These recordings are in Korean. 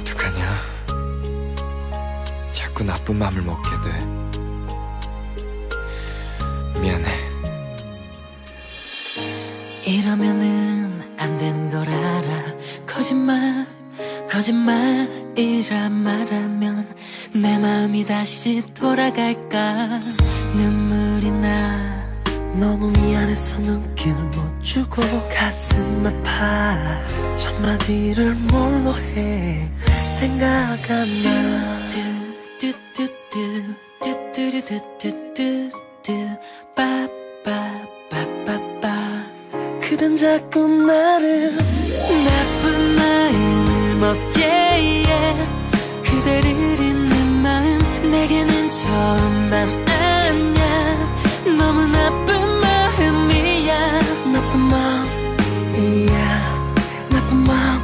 어떡하냐? 자꾸 나쁜 맘을 먹게 돼. 미안해. 이러면은 안 되는 걸 알아. 거짓말이라 말하면 내 마음이 다시 돌아갈까. 눈물이 나. 너무 미안해서 눈길 못 주고 가슴 아파. 첫마디를 뭘로 해 생각 안 나. 빠빠빠빠빠빠. 그댄 자꾸 나를 나쁜 마음을 먹게 해. 그대를 잊는 마음 내게는 처음 맘 아냐. 너무 나쁜 마음이야. 나쁜 마음이야. 나쁜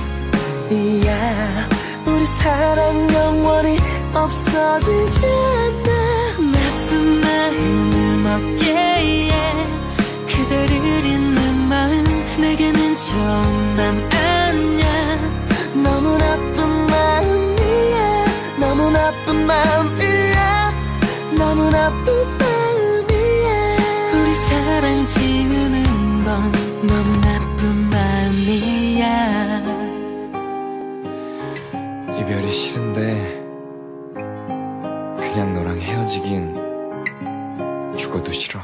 마음이야. 우리 사랑 영원히 없어지지 않아. 나쁜 마음을 먹게 해. 그대를 잊는 마음 내게는 처음 맘 아냐. 너무 나쁜 마음이야. 너무 나쁜 마음이야. 너무 나쁜 마음이야. 우리 사랑 지우는 건 너무 나쁜 마음이야. 이별이 싫은데 그냥 너랑 헤어지긴 죽어도 싫어.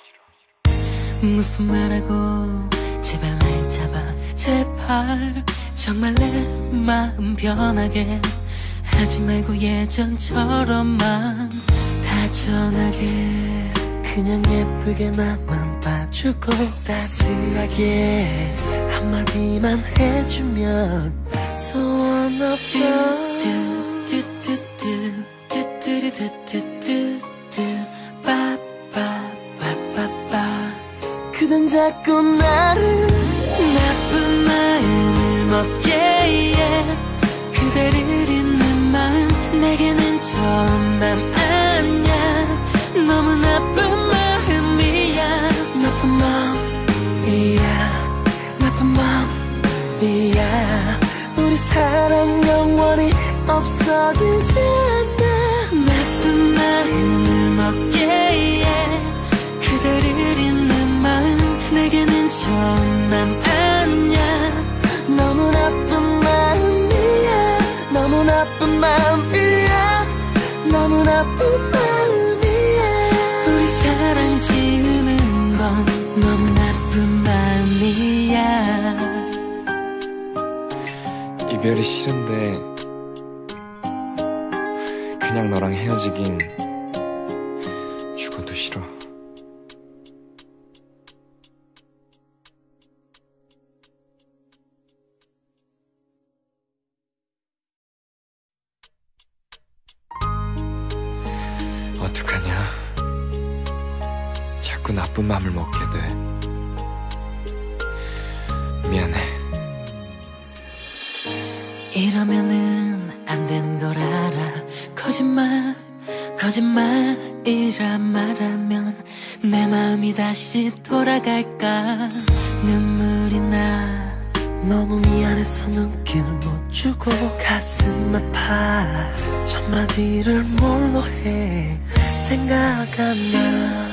무슨 말하고 제발 날 잡아. 제발 정말 내 마음 변하게 하지 말고 예전처럼만 다정하게. 그냥 예쁘게 나만 봐주고 따스하게 한마디만 해주면 소원 없어. 그댄 자꾸 나를 나쁜 마음을 먹게 해. 그대를 잊는 마음 내게는 처음 맘 아냐. 너무 나쁜 마음이야. 나쁜 마음이야. 나쁜 마음이야. 우리 사랑 영원히 없어지지 않아. 나쁜 마음을 먹게 해. 그대를 잊는 마음 내게는 처음 맘 아냐. 너무 나쁜 마음이야. 너무 나쁜 마음이야. 너무 나쁜 마음이야. 우리 사랑 지우는 건 너무 나쁜 마음이야. 이별이 싫은데 그냥 너랑 헤어지긴 죽어도 싫어. 어떡하냐? 자꾸 나쁜 맘을 먹게 돼. 미안해. 이러면은 안 되는 걸 알아. 거짓말이라 말하면 내 마음이 다시 돌아갈까. 눈물이 나. 너무 미안해서 눈길 못 주고 가슴 아파. 첫마디를 뭘로 해 생각 안 나.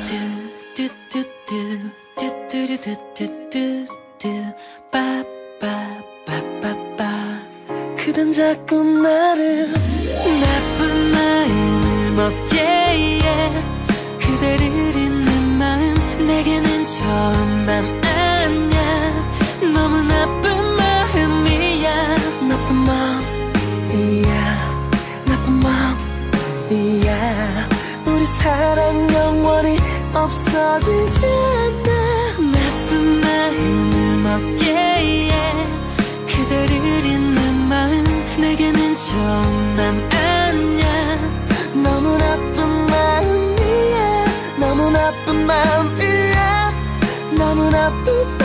빠빠빠빠빠빠. 그댄 자꾸 나를 나쁜 마음을 먹게 해. 그대를 잊는 마음 내게는 처음 맘 아냐. 너무 나쁜 마음이야. 나쁜 마음이야. 나쁜 마음이야. 우리 사랑 영원히 없어지지 않아. 나쁜 마음을 먹게 해. 그대를 잊는 마음 내게는 처음 맘 아냐. 너무 나쁜 마음이야. 너무 나쁜 마음이야. 너무 나쁜 마음이야.